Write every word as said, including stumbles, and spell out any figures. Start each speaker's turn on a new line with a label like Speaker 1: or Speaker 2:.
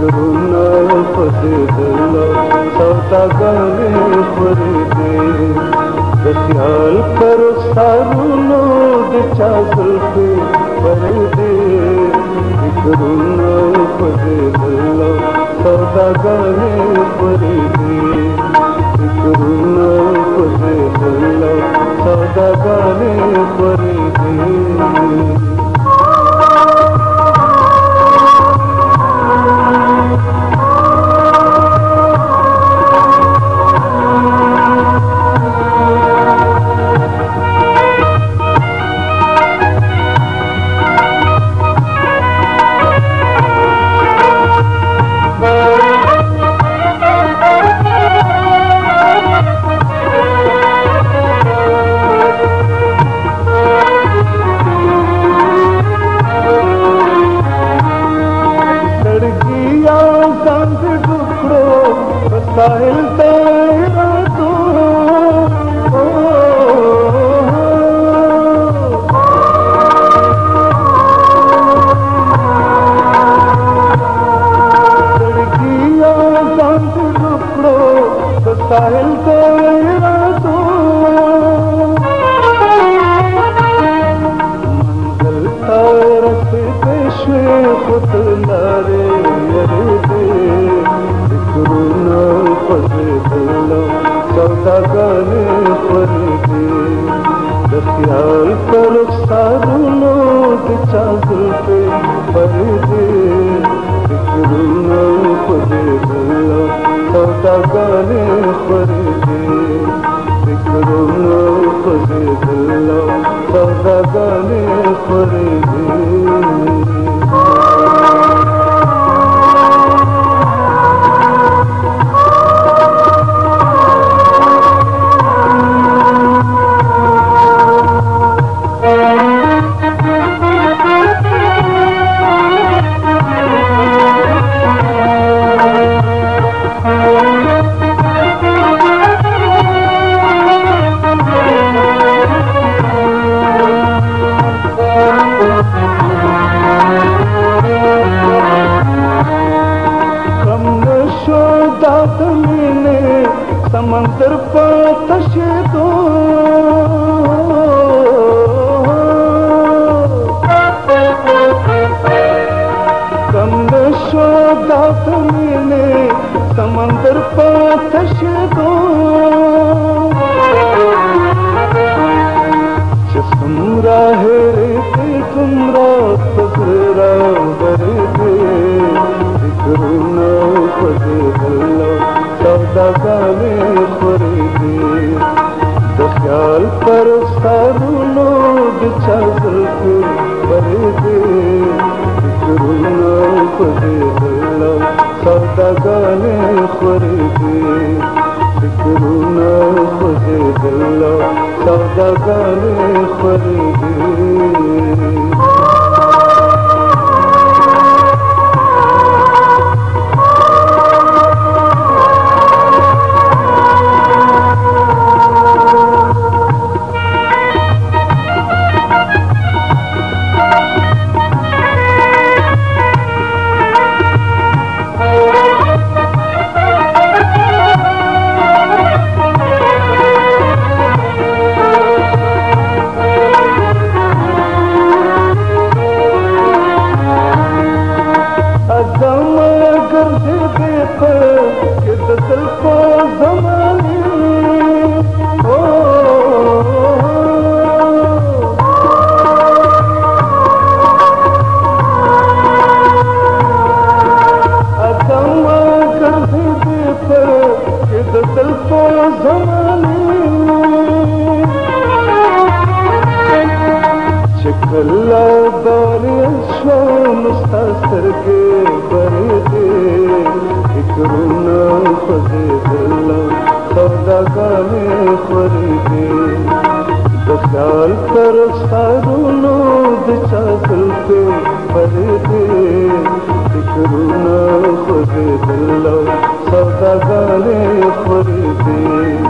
Speaker 1: फिक्रुना फजदल्ला सौदा गाने फरीदे दसियाल करो सारू लोग चागल पे फरीदे फिक्रुना फजदल्ला सौदा गाने फरीदे फिक्रुना फजदल्ला सौदा गाने फरीदे साहिल तेरा तू लड़कियां संत टुकड़ो तो साहिल तेरा तू मंगल तारस पेशे खुद नारे दे फिक्रुना फजदल्ला सौदा गाने फरीदे दसियाल करो सारू लोग चागल पे फरीदे फिक्रुना फजदल्ला सौदा गाने फरीदे फिक्रुना फजदल्ला सौदा गाने फरीदे समंदर पातश दो कमनशो दात मिले समंदर पातश दो जिस्म राहे ते तुमरा फजरा बरदे फिक्रुना फजदल्ला सौदा गाने फरीदे दसियाल पर सारू लोग चागल पे फरीदे फिक्रुना फजदल्ला सौदा गाने फरीदे फिक्रुना फजदल्ला सौदा गाने फरीदे चकल्ला दौरे मुस्तासर के बरदे फिक्रुना फजदल्ला सौदा गाने फरीदे दसियाल करो सारू लोग चागल पे फरीदे फिक्रुना फजदल्ला सौदा गाने फरीदे